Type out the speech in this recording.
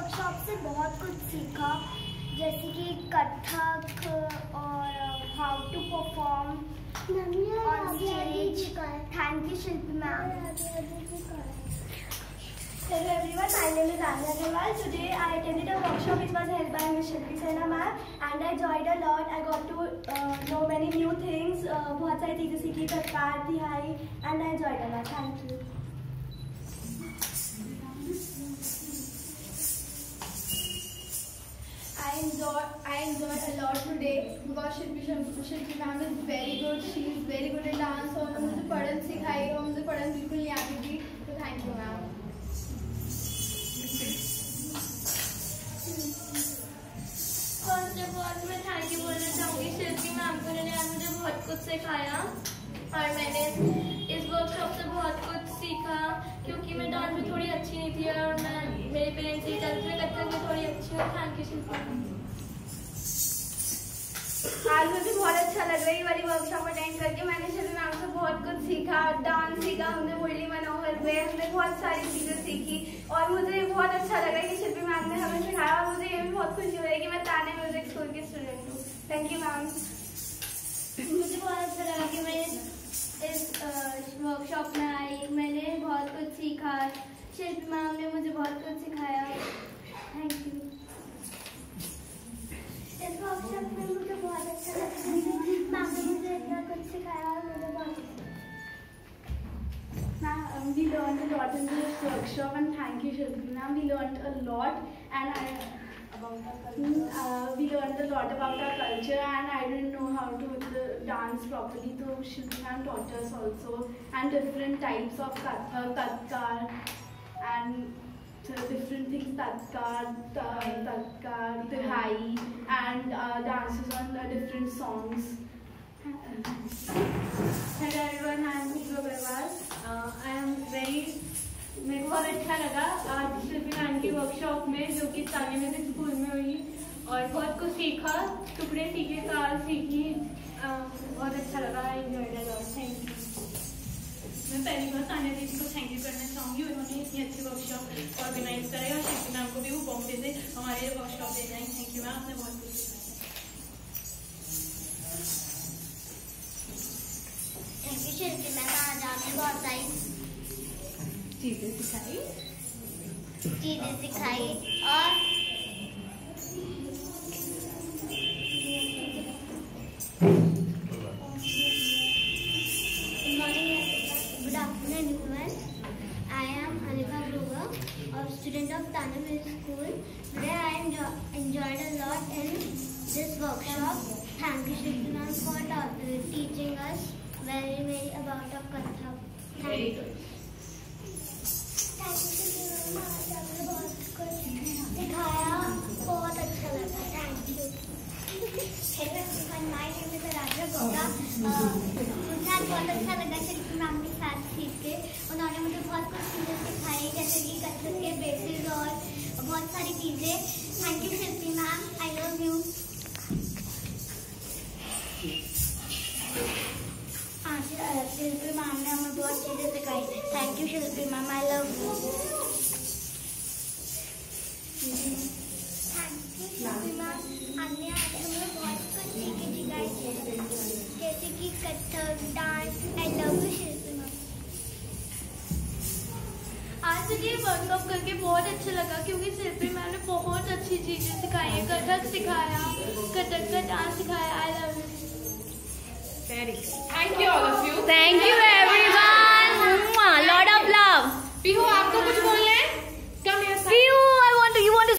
Workshop से बहुत कुछ सीखा, जैसे कि कथक और how to perform on stage. Thank you Shilpi ma'am. Hello everyone, my name is Anya Agarwal. Today I attended a workshop which was held by Ms. Shilpi Saini ma'am, and I enjoyed a lot. I got to know many new things. बहुत सारी चीजें सीखी, तत्कार, तिहाई, and I enjoyed a lot. Thank you. I enjoyed a lot today because Shilpi ma'am is very good. She is very good at dance और मुझे पढ़न सिखाई और मुझे पढ़न बिल्कुल नहीं आती थी, तो thank you ma'am. First of all मैं थैंक यू बोलना चाहूँगी शिल्पी मैम को, जिन्होंने आज मुझे बहुत कुछ सिखाया और मैंने इस वर्कशॉप से बहुत कुछ सीखा, क्योंकि मैं डांस में थोड़ी अच्छी नहीं थी और मैं मेरे पेरेंट्स की तरफ से कथक में थोड़ी अच्छी हूँ। Thank you Shilpi ma'am. आज मुझे बहुत अच्छा लग रहा है ये वाली वर्कशॉप अटेंड करके। मैंने शिल्पी मैम से बहुत कुछ सीखा, डांस सीखा, हमने मुरली मनोहर हुए, हमने बहुत सारी चीज़ें सीखी और मुझे बहुत अच्छा लग रहा है कि शिल्पी मैम ने हमें सिखाया और मुझे ये भी बहुत खुशी हो रही है कि मैं ताने म्यूजिक स्कूल की स्टूडेंट हूँ। Thank you ma'am. मुझे बहुत अच्छा लगा कि मैं इस वर्कशॉप में आई, मैंने बहुत कुछ सीखा, शिल्पी मैम ने मुझे बहुत कुछ सिखाया। Thank you. इस वर्कशॉप में मुझे बहुत अच्छा लगा, मैम ने मुझे इतना कुछ सिखाया और मुझे बहुत We learned a lot in this workshop, and thank you Shilpi ma'am. We learned a lot, and we learned a lot about our culture, and I didn't know how to dance properly, so Shilpi ma'am taught us also, and different types of kathak, and different things, tatkar, tihai, and dances on different songs. Hello everyone, I am Shilpi Agarwal. I am very मेरे को बहुत अच्छा लगा आज शिल्पी ma'am की workshop में, जो कि ताने म्यूजिक स्कूल में हुई, और बहुत कुछ सीखा, टुकड़े सीखे, ताल सीखी, बहुत अच्छा लगा। I enjoyed a lot. Thank you. मैं पहली बार तानिया दीदी को थैंक यू करना चाहूँगी, उन्होंने इतनी अच्छी वर्कशॉप ऑर्गेनाइज कराई और शिल्पी मैम को भी वो बॉम्बे से हमारे वर्कशॉप ले जाएंगे। थैंक यू मैम, आपने बहुत कुछ सिखाया। थैंक यू शिल्पी मैम, आज आपने बहुत सारी चीजें सिखाई और good afternoon everyone. I am Anika Grover, a student of Tana Middle School. Today I enjoyed a lot in this workshop. Thank you Shilpi ma'am for teaching us very about our kathak. Thank you. आपने बहुत कुछ सिखाया, बहुत अच्छा लगा। Thank you. Hello everyone, my name is Raja Gowda. मुझे आज बहुत अच्छा लगा शिल्पी मैम के साथ सीख के। उन्होंने मुझे बहुत कुछ चीज़ें सिखाई, जैसे कि कथक के बेसिस और बहुत सारी चीज़ें। Thank you Shilpi ma'am, I love you. Shilpi ma'am ने हमें बहुत चीज़ें सिखाई। Thank you Shilpi ma'am, I love you. Thank you Shilpi ma'am, हमने आज हमें बहुत कुछ सिखाई, जैसे कि Kathak, dance. I love you Shilpi ma'am. आज मुझे वर्कशॉप करके बहुत अच्छा लगा, क्योंकि शिल्पी मैम ने बहुत अच्छी चीज़ें सिखाई हैं, कथक सिखाया, कथक का डांस सिखाया। I love you. Thank you all of you. Thank you.